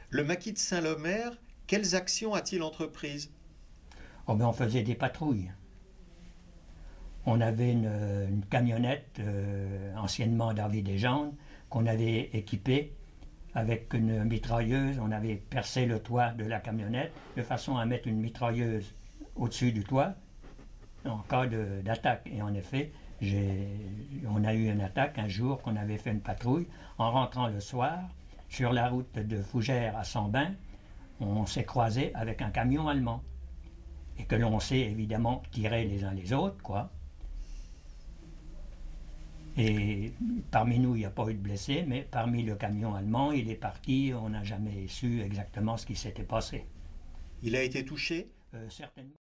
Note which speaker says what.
Speaker 1: Le maquis de Saint-Lomère, quelles actions a-t-il entreprises?
Speaker 2: Oh ben, on faisait des patrouilles. On avait une camionnette, anciennement David et Jeanne, qu'on avait équipée avec une mitrailleuse. On avait percé le toit de la camionnette de façon à mettre une mitrailleuse au-dessus du toit en cas d'attaque. Et en effet, on a eu une attaque un jour qu'on avait fait une patrouille. En rentrant le soir, sur la route de Fougères à Sambin, on s'est croisé avec un camion allemand. Et que l'on s'est évidemment tiré les uns les autres, quoi. Et parmi nous, il n'y a pas eu de blessés, mais parmi le camion allemand, il est parti, on n'a jamais su exactement ce qui s'était passé.
Speaker 1: Il a été touché?
Speaker 2: Certainement.